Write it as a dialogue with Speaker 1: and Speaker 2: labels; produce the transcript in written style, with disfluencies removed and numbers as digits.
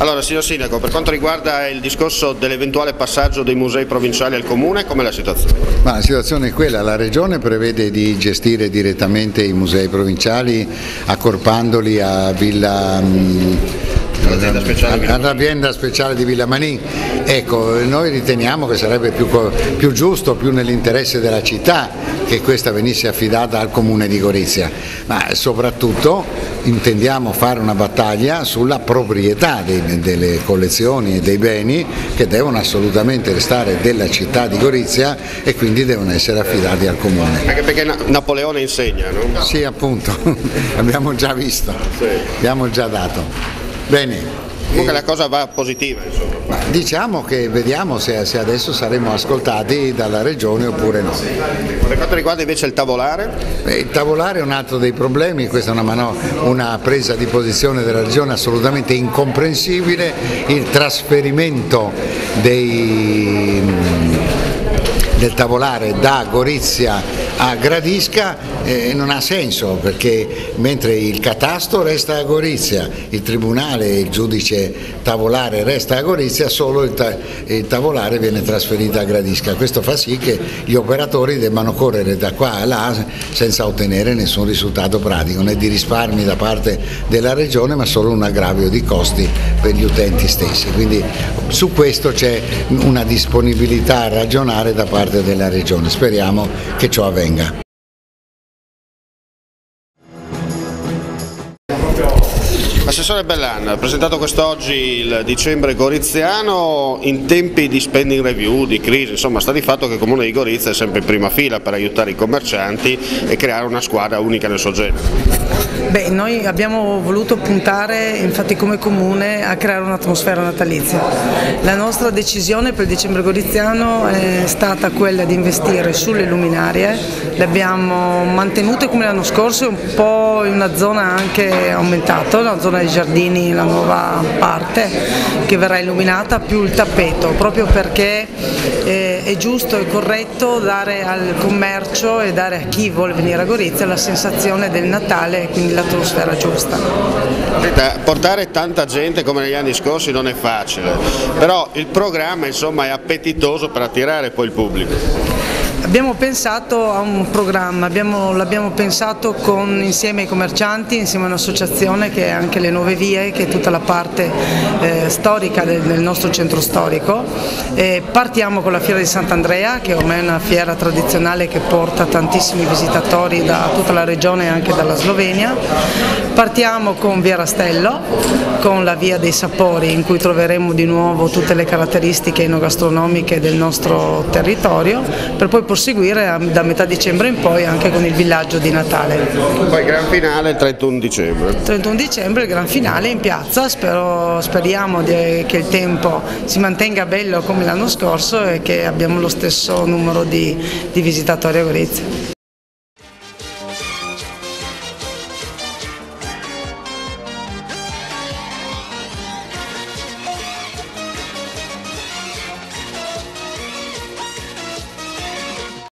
Speaker 1: Allora, signor Sindaco, per quanto riguarda il discorso dell'eventuale passaggio dei musei provinciali al Comune, com'è la situazione?
Speaker 2: Ma la situazione è quella, la Regione prevede di gestire direttamente i musei provinciali accorpandoli a all'azienda speciale di Villa Manin. Ecco, noi riteniamo che sarebbe più giusto, più nell'interesse della città, che questa venisse affidata al Comune di Gorizia, ma soprattutto intendiamo fare una battaglia sulla proprietà delle collezioni e dei beni che devono assolutamente restare della città di Gorizia e quindi devono essere affidati al Comune.
Speaker 1: Anche perché Napoleone insegna, no?
Speaker 2: Sì, appunto, abbiamo già visto, sì. Abbiamo già dato. Bene.
Speaker 1: Comunque la cosa va positiva, insomma.
Speaker 2: Ma diciamo che vediamo se adesso saremo ascoltati dalla Regione oppure no.
Speaker 1: Per quanto riguarda invece il tavolare?
Speaker 2: Il tavolare è un altro dei problemi, questa è una presa di posizione della Regione assolutamente incomprensibile, il trasferimento del tavolare da Gorizia a Gradisca non ha senso, perché mentre il catasto resta a Gorizia, il tribunale e il giudice tavolare resta a Gorizia, solo il tavolare viene trasferito a Gradisca. Questo fa sì che gli operatori debbano correre da qua a là senza ottenere nessun risultato pratico, né di risparmi da parte della Regione, ma solo un aggravio di costi per gli utenti stessi. Quindi su questo c'è una disponibilità a ragionare da parte della Regione, speriamo che ciò avvenga.
Speaker 1: Assessore Bellan, ha presentato quest'oggi il dicembre goriziano in tempi di spending review, di crisi, insomma sta di fatto che il Comune di Gorizia è sempre in prima fila per aiutare i commercianti e creare una squadra unica nel suo genere.
Speaker 3: Beh, noi abbiamo voluto puntare infatti come Comune a creare un'atmosfera natalizia. La nostra decisione per il dicembre goriziano è stata quella di investire sulle luminarie, le abbiamo mantenute come l'anno scorso, un po' in una zona anche aumentata, una zona dei giardini, la nuova parte che verrà illuminata, più il tappeto, proprio perché è giusto e corretto dare al commercio e dare a chi vuole venire a Gorizia la sensazione del Natale e quindi l'atmosfera giusta.
Speaker 1: Portare tanta gente come negli anni scorsi non è facile, però il programma insomma è appetitoso per attirare poi il pubblico.
Speaker 3: Abbiamo pensato a un programma, l'abbiamo pensato insieme ai commercianti, insieme a un'associazione che è anche le Nuove Vie, che è tutta la parte storica del nostro centro storico. Partiamo con la Fiera di Sant'Andrea, che ormai è una fiera tradizionale che porta tantissimi visitatori da tutta la regione e anche dalla Slovenia. Partiamo con Via Rastello, con la Via dei Sapori, in cui troveremo di nuovo tutte le caratteristiche enogastronomiche del nostro territorio, per poi proseguire da metà dicembre in poi anche con il villaggio di Natale.
Speaker 1: Poi gran finale il 31 dicembre.
Speaker 3: Il 31 dicembre il gran finale in piazza, speriamo che il tempo si mantenga bello come l'anno scorso e che abbiamo lo stesso numero di visitatori a Gorizia.